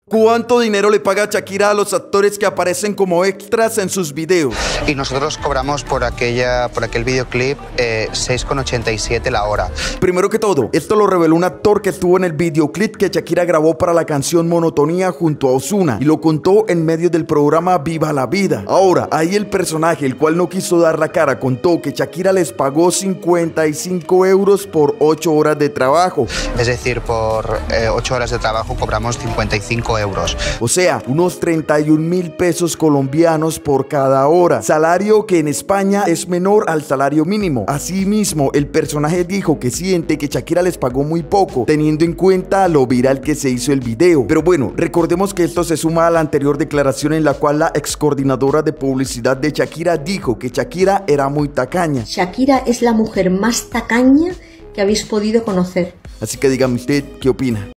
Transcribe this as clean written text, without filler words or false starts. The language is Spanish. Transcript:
¿Cuánto dinero le paga Shakira a los actores que aparecen como extras en sus videos? Y nosotros cobramos por aquel videoclip 6,87 la hora. Primero que todo, esto lo reveló un actor que estuvo en el videoclip que Shakira grabó para la canción Monotonía junto a Ozuna y lo contó en medio del programa Viva la Vida. Ahora, ahí el personaje, el cual no quiso dar la cara, contó que Shakira les pagó 55 euros por 8 horas de trabajo. Es decir, por 8 horas de trabajo cobramos 55 euros. O sea, unos 31.000 pesos colombianos por cada hora. Salario que en España es menor al salario mínimo. Asimismo, el personaje dijo que siente que Shakira les pagó muy poco, teniendo en cuenta lo viral que se hizo el video. Pero bueno, recordemos que esto se suma a la anterior declaración en la cual la ex coordinadora de publicidad de Shakira dijo que Shakira era muy tacaña. Shakira es la mujer más tacaña que habéis podido conocer. Así que dígame usted, ¿qué opina?